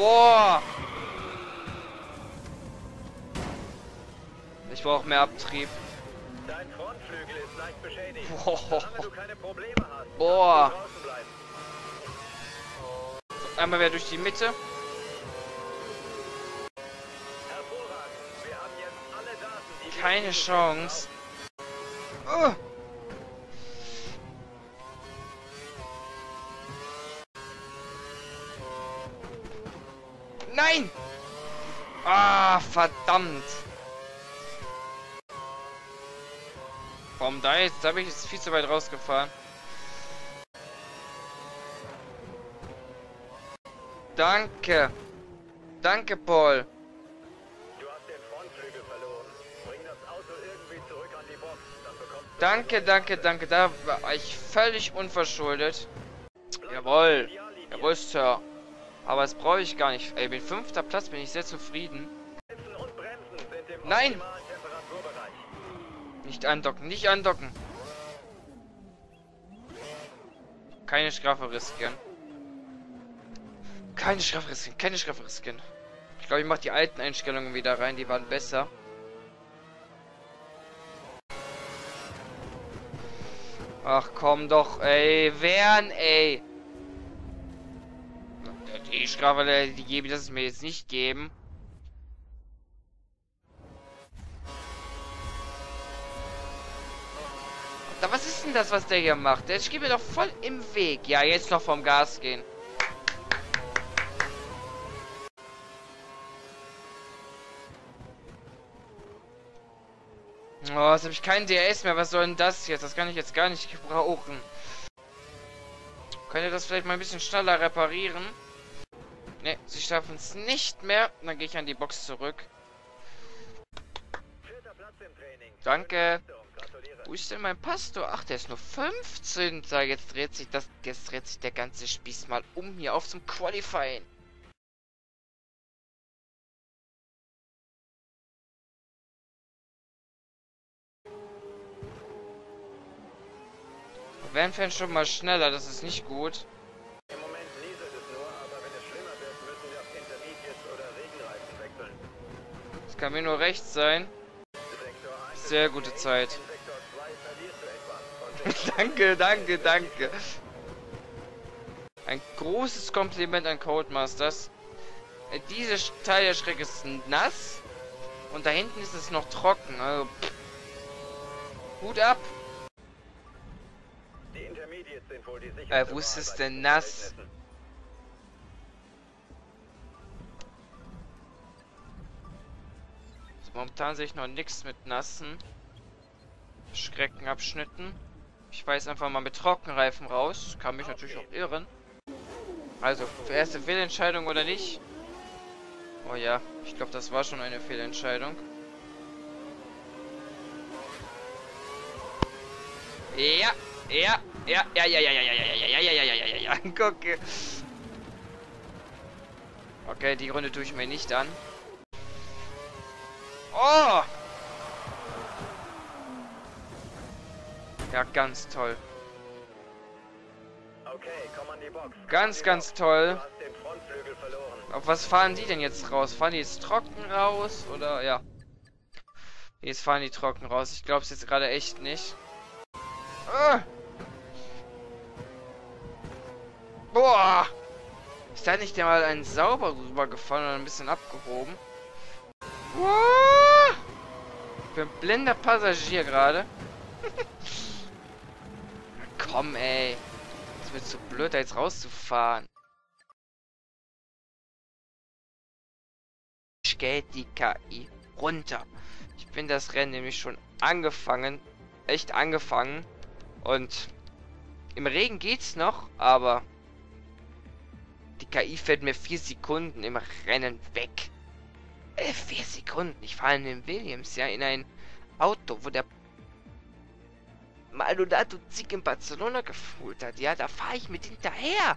Boah! Ich brauche mehr Abtrieb. Dein Frontflügel ist leicht beschädigt. Boah. Solange du keine Probleme hast, Boah. kannst du draußen bleiben. Einmal wieder durch die Mitte. Hervorragend. Wir haben jetzt alle Daten, die wir Keine benötigen. Chance. Nein! Ah, verdammt! Warum da jetzt? Da bin ich jetzt viel zu weit rausgefahren. Danke! Danke, Paul! Du hast den Frontflügel verloren. Bring das Auto irgendwie zurück an die Box. Dann bekommst du Danke, danke, danke. Da war ich völlig unverschuldet. Jawohl. Jawohl, Sir. Aber das brauche ich gar nicht. Ey, mit 5. Platz bin ich sehr zufrieden. Bremsen und Bremsen sind im Nein! optimalen Temperaturbereich. Nicht andocken, nicht andocken. Keine Strafe riskieren. Keine Strafe riskieren, keine Strafe riskieren. Ich glaube, ich mache die alten Einstellungen wieder rein, die waren besser. Ach komm doch, ey. Wehren, ey. Die Strafe, die gebe ich, das ist mir jetzt nicht geben. Was ist denn das, was der hier macht? Der steht mir doch voll im Weg. Ja, jetzt noch vom Gas gehen. Oh, jetzt habe ich keinen DRS mehr. Was soll denn das jetzt? Das kann ich jetzt gar nicht gebrauchen. Könnt ihr das vielleicht mal ein bisschen schneller reparieren? Ne, sie schaffen es nicht mehr. Dann gehe ich an die Box zurück. 4. Platz im Training. Danke. Gratuliere. Wo ist denn mein Pastor? Ach, der ist nur 15. Jetzt dreht sich der ganze Spieß mal um hier auf zum Qualifying. Wir werden schon mal schneller, das ist nicht gut. Im Moment nieselt es nur, aber wenn es schlimmer wird, müssen wir auf Intermediates oder Regenreifen wechseln. Das kann mir nur recht sein. Sektor 1 Sehr gute Zeit. in Sektor 2 verlierst du etwas. Und Danke, danke, danke. Ein großes Kompliment an Codemasters. Diese Teil der Strecke ist nass. Und da hinten ist es noch trocken. Also, Hut ab. die Intermediates sind wohl die sicherste Wo ist Wahl es bei denn diesen nass? Verhältnissen. Momentan sehe ich noch nichts mit nassen Streckenabschnitten. Ich weiß einfach mal mit Trockenreifen raus. Kann mich natürlich auch irren. Also, für erste Fehlentscheidung oder nicht? Oh ja, ich glaube, das war schon eine Fehlentscheidung. Ja, ja, ja, ja, ja, ja, ja, ja, ja, ja, ja, ja, ja, ja, ja, ja, gucke. Okay, die Runde tue ich mir nicht an. Oh! Ja, ganz toll. Okay, komm an die Box. Ganz, ganz Du toll. hast den Frontflügel verloren. Auf was fahren die denn jetzt raus? Fahren die jetzt trocken raus? Oder, ja. Jetzt fahren die trocken raus. Ich glaube es jetzt gerade echt nicht. Ah! Boah! Ist da nicht mal ein sauber rübergefahren oder ein bisschen abgehoben? Boah! Ich bin blinder Passagier gerade. Komm, ey. Das wird so blöd, da jetzt rauszufahren. Geht die KI runter. Ich bin das Rennen nämlich schon angefangen. Echt angefangen. Und im Regen geht's noch, aber die KI fährt mir 4 Sekunden im Rennen weg. 4 Sekunden. Ich fahre in den Williams, ja, in ein Auto, wo der Maldonado Zig in Barcelona gefühlt hat. Ja, da fahre ich mit hinterher.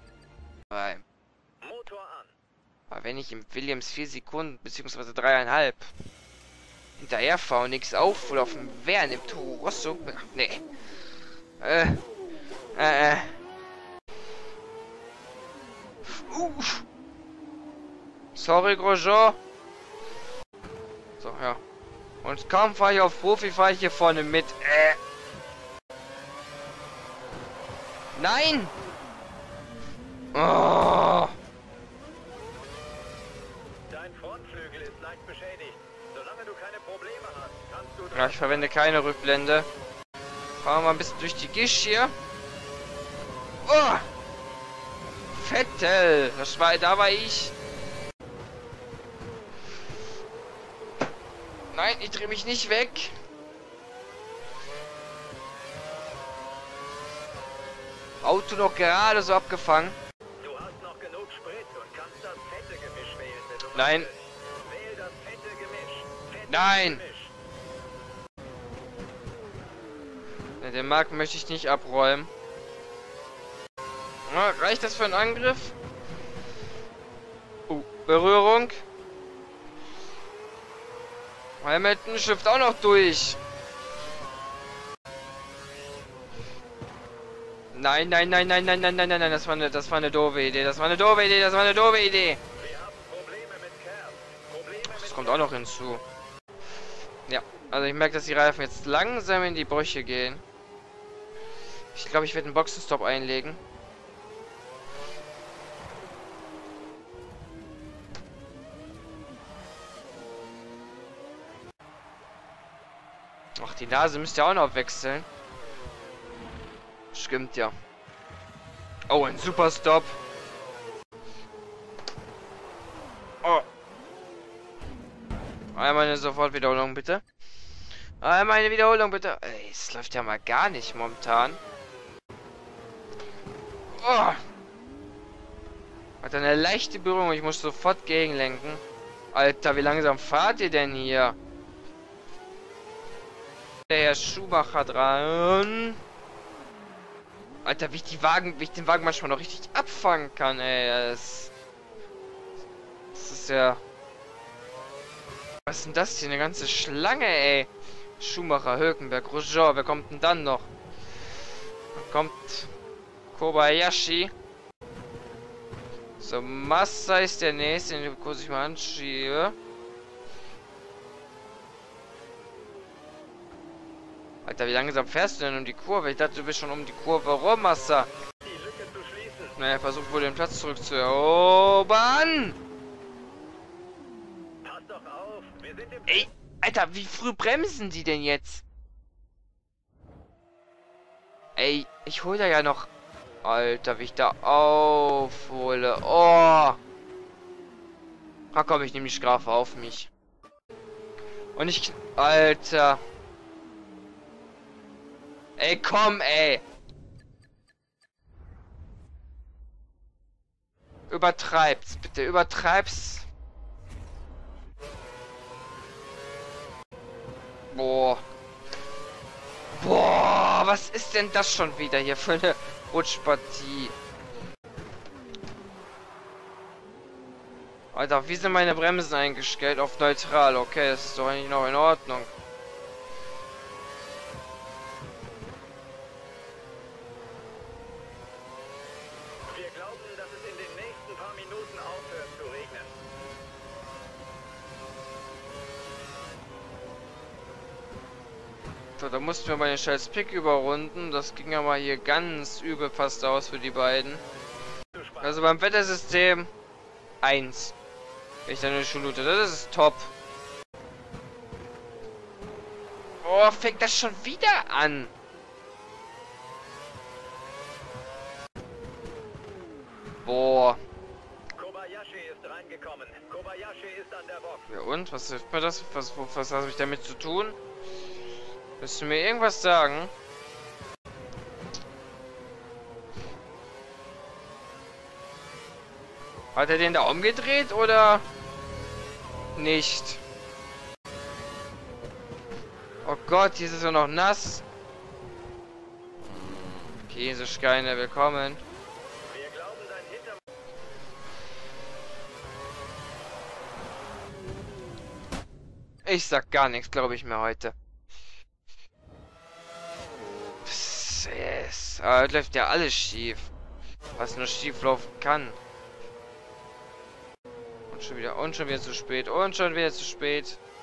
Motor an. Aber wenn ich im Williams 4 Sekunden, beziehungsweise 3,5 hinterher fahre und nichts auflaufen wären im Toro Rosso. Nee. Sorry, Grosjean. So, ja. Und kaum fahre ich auf Profi, fahre ich hier vorne mit. Nein! Oh. Dein Frontflügel ist leicht beschädigt. Solange du keine Probleme hast, kannst du... Ja, ich verwende keine Rückblende. Fahren wir ein bisschen durch die Gischt hier. Oh! Vettel! Da war ich. Nein, ich drehe mich nicht weg. Auto noch gerade so abgefangen. Du hast noch genug Sprit und kannst das fette Gemisch wählen, wenn du Nein. möchtest. Wähl das fette Gemisch. Fettes Nein. Gemisch. Ne, den Markt möchte ich nicht abräumen. Na, reicht das für einen Angriff? Berührung. Hamilton schifft auch noch durch. Nein, nein, nein, nein, nein, nein, nein, nein, nein, das war eine doofe Idee. Das war eine doofe Idee, das war eine doofe Idee. Wir haben Probleme mit Kerb. Probleme Das mit kommt auch noch hinzu. Ja, also ich merke, dass die Reifen jetzt langsam in die Brüche gehen. Ich glaube, ich werde einen Boxenstopp einlegen. Ach, die Nase müsst ihr auch noch wechseln. Stimmt ja. Oh, ein Superstop. Oh. Einmal eine Sofortwiederholung, bitte. Einmal eine Wiederholung, bitte. Ey, es läuft ja mal gar nicht momentan. Oh. Hat eine leichte Berührung. Ich muss sofort gegenlenken. Alter, wie langsam fahrt ihr denn hier? Der Herr Schumacher dran. Alter, wie ich den Wagen manchmal noch richtig abfangen kann, ey. Das ist ja... Was ist denn das hier? Eine ganze Schlange, ey. Schumacher, Hülkenberg, Grosjean. Wer kommt denn dann noch? Dann kommt Kobayashi. So, Massa ist der nächste, den ich kurz mal anschiebe. Alter, wie langsam fährst du denn um die Kurve? Ich dachte, du bist schon um die Kurve rum, Massa. die Lücke zu schließen. Naja, versucht wohl den Platz zurückzuerobern. Pass doch auf. Wir sind im... Ey, Alter, wie früh bremsen die denn jetzt? Ey, ich hole da ja noch... Alter, wie ich da aufhole. Oh. Ah komm, ich nehme die Strafe auf mich. Und ich... Alter. Ey, komm, ey. Übertreib's, bitte, übertreib's. Boah. Boah, was ist denn das schon wieder hier für eine Rutschpartie? Alter, wie sind meine Bremsen eingestellt? Auf neutral, okay, das ist doch eigentlich noch in Ordnung. Wir glauben, dass es in den nächsten paar Minuten aufhört zu regnen. So, da mussten wir mal den scheiß Pick überrunden. Das ging ja mal hier ganz übel fast aus für die beiden. Also beim Wettersystem 1. Ich dann eine Schulute, das ist top. Oh, fängt das schon wieder an. Boah. Kobayashi ist reingekommen. Kobayashi ist an der Box. Ja und? Was hilft mir das? Was habe ich damit zu tun? Willst du mir irgendwas sagen? Hat er den da umgedreht oder nicht? Oh Gott, hier ist es ja noch nass. Käsesteine, willkommen. Wir glauben, dein Hintermann... Ich sag gar nichts, glaube ich mir heute. Yes. Aber läuft ja alles schief. Was nur schief laufen kann. Und Schon wieder zu spät. Und schon wieder zu spät.